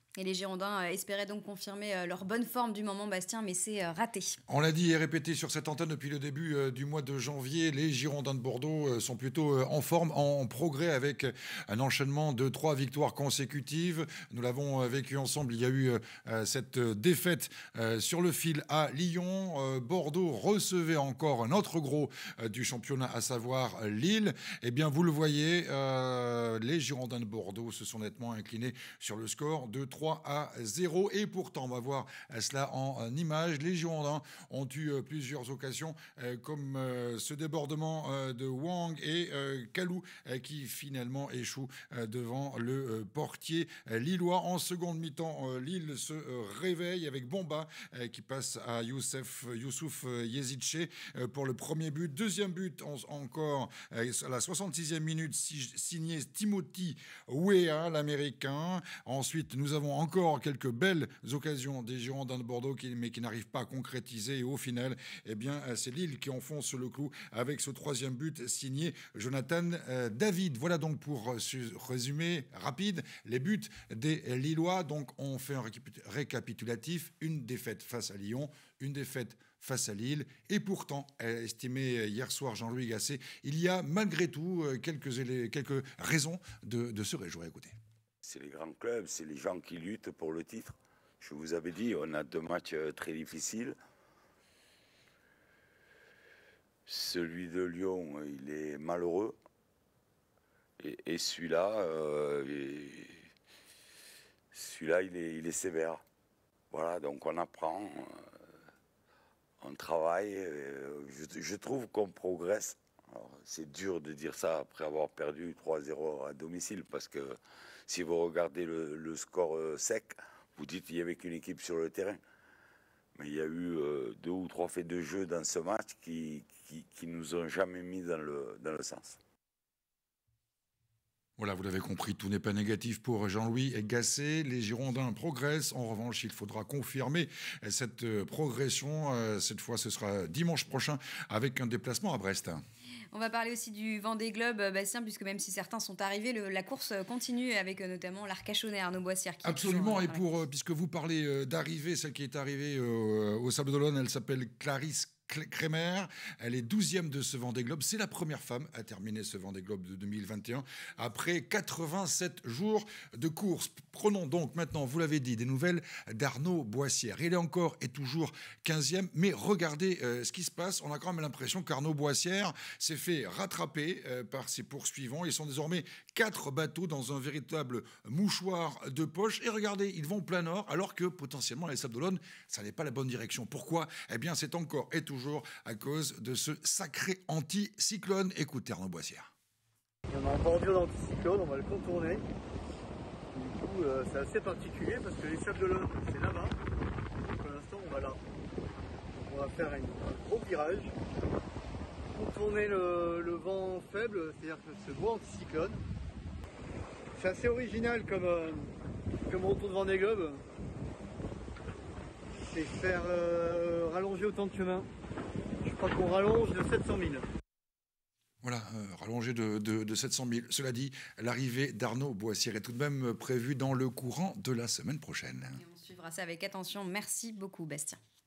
Et les Girondins espéraient donc confirmer leur bonne forme du moment, Bastien, mais c'est raté. On l'a dit et répété sur cette antenne depuis le début du mois de janvier, les Girondins de Bordeaux sont plutôt en forme, en progrès avec un enchaînement de 3 victoires consécutives. Nous l'avons vécu ensemble, il y a eu cette défaite sur le fil à Lyon. Bordeaux recevait encore un autre gros du championnat, à savoir Lille. Eh bien, vous le voyez, les Girondins de Bordeaux se sont nettement inclinés sur le score de 3-0. Et pourtant, on va voir cela en images. Les Girondins ont eu plusieurs occasions, comme ce débordement de Wang et Kalou, qui finalement échoue devant le portier lillois. En seconde mi-temps, Lille se réveille avec Bomba qui passe à Youssouf Yezice pour le premier but. Deuxième but encore à la 66e minute, signé Timothy Weah, l'Américain. Ensuite, nous avons encore quelques belles occasions des Girondins de Bordeaux, mais qui n'arrivent pas à concrétiser. Et au final, eh bien, c'est Lille qui enfonce le clou avec ce troisième but signé Jonathan David. Voilà donc pour résumer rapide les buts des Lillois. Donc on fait un récapitulatif. Une défaite face à Lyon, une défaite face à Lille. Et pourtant, estimé hier soir Jean-Louis Gasset, il y a malgré tout quelques raisons de se réjouir. Écoutez. C'est les grands clubs, c'est les gens qui luttent pour le titre. Je vous avais dit, on a 2 matchs très difficiles. Celui de Lyon, il est malheureux. Et celui-là, il est sévère. Voilà, donc on apprend, on travaille. Je trouve qu'on progresse. C'est dur de dire ça après avoir perdu 3-0 à domicile, parce que si vous regardez le score sec, vous dites qu'il n'y avait qu'une équipe sur le terrain. Mais il y a eu 2 ou 3 faits de jeu dans ce match qui nous ont jamais mis dans le sens. Voilà, vous l'avez compris, tout n'est pas négatif pour Jean-Louis Gasset. Les Girondins progressent. En revanche, il faudra confirmer cette progression. Cette fois, ce sera dimanche prochain avec un déplacement à Brest. On va parler aussi du Vendée Globe, Bastien, puisque même si certains sont arrivés, la course continue avec notamment l'Arcachonnais Arnaud Boissière. Absolument, et puisque vous parlez d'arrivée, celle qui est arrivée au Sable d'Olonne, elle s'appelle Clarisse Kremer, elle est 12e de ce Vendée Globe. C'est la première femme à terminer ce Vendée Globe de 2021 après 87 jours de course. Prenons donc maintenant, vous l'avez dit, des nouvelles d'Arnaud Boissière. Il est encore et toujours 15e, mais regardez ce qui se passe. On a quand même l'impression qu'Arnaud Boissière s'est fait rattraper par ses poursuivants. Ils sont désormais 4 bateaux dans un véritable mouchoir de poche. Et regardez, ils vont plein nord, alors que potentiellement les Sables d'Olonne, ça n'est pas la bonne direction. Pourquoi ? Eh bien, c'est encore et toujours à cause de ce sacré anticyclone. Écoutez Arnaud Boissière. On a en bordure d'anticyclone, on va le contourner. Du coup, c'est assez particulier parce que les Sables d'Olonne, c'est là-bas. Pour l'instant, on va là. On va faire un gros virage, contourner le vent faible, c'est-à-dire que ce gros anticyclone. C'est assez original comme retour de Vendée Globe. C'est faire rallonger autant de chemin. Je crois qu'on rallonge de 700 000. Voilà, rallongé de 700 000. Cela dit, l'arrivée d'Arnaud Boissière est tout de même prévue dans le courant de la semaine prochaine. Et on suivra ça avec attention. Merci beaucoup, Bastien.